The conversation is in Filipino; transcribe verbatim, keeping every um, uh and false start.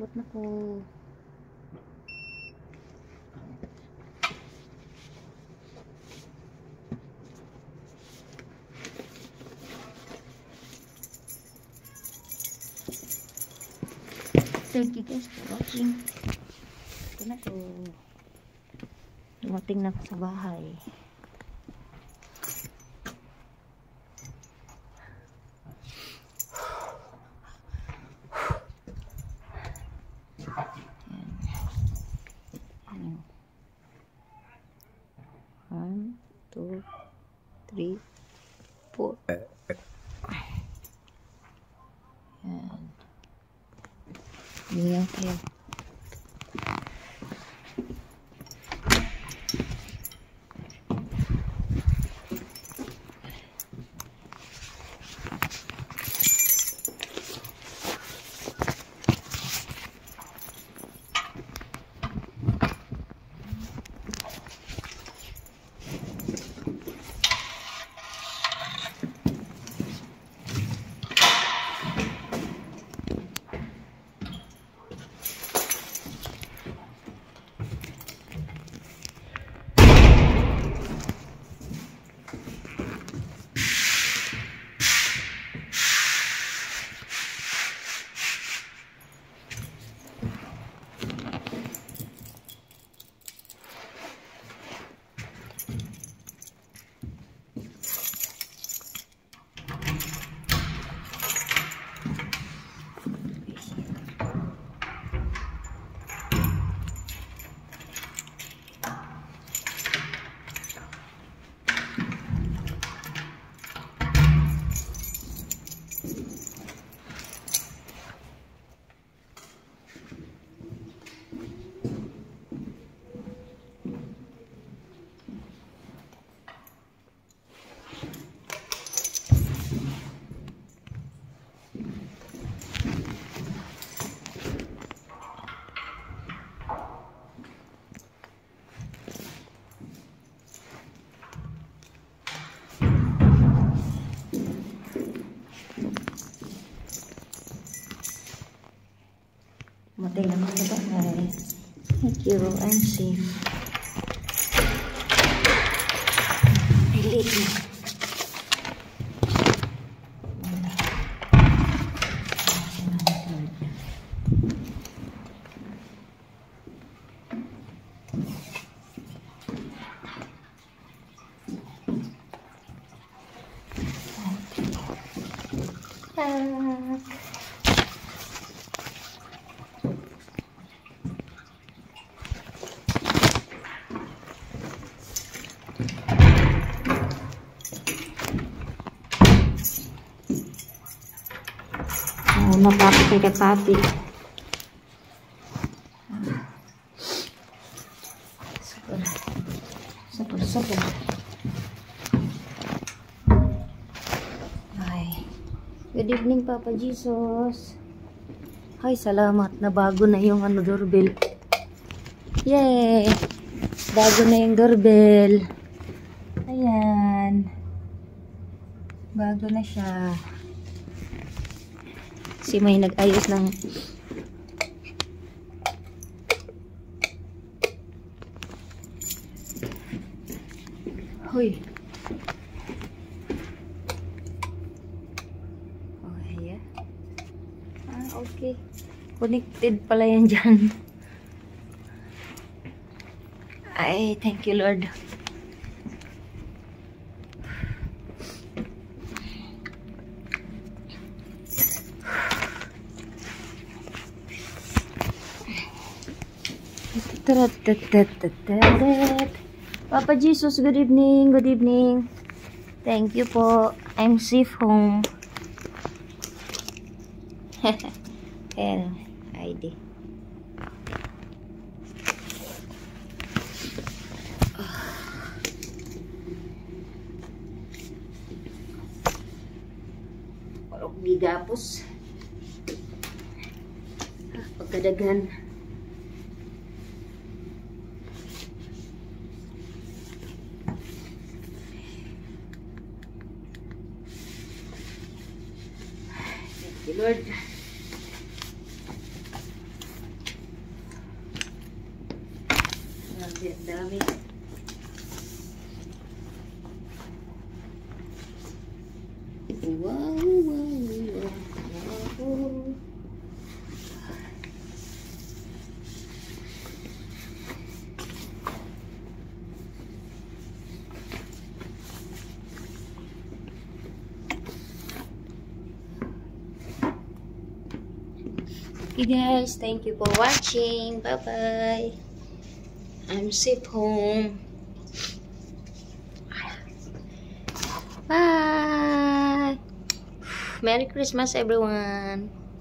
Abot na ko. Thank you guys for watching. Ito na to. Dumating na ako sa bahay. One, two, three, four. Yan. Yan kayo. Matay naman sa bahay. Thank you, I'm safe. Pilit na. Ah. Oh, napapit kay kapapit. Super. Super, super. Ay. Good evening, Papa Jesus. Ay, salamat. Nabago na yung ano, doorbell. Yay! Bago na yung doorbell. Ayan. Bago na siya. Si may nag-ayos ng Hoy. Oh, yeah. Ah, okay. Connected pala yan dyan. Ay, thank you, Lord. Papa Jesus, good evening, good evening. Thank you po. I'm safe home. Ayan, I D. Parang bigapos. Pagkadaghan. Lord. Grabe, ang dami. Wow, wow, wow, wow. Okay guys, thank you for watching. Bye bye. I'm safe home. Bye. Merry Christmas everyone.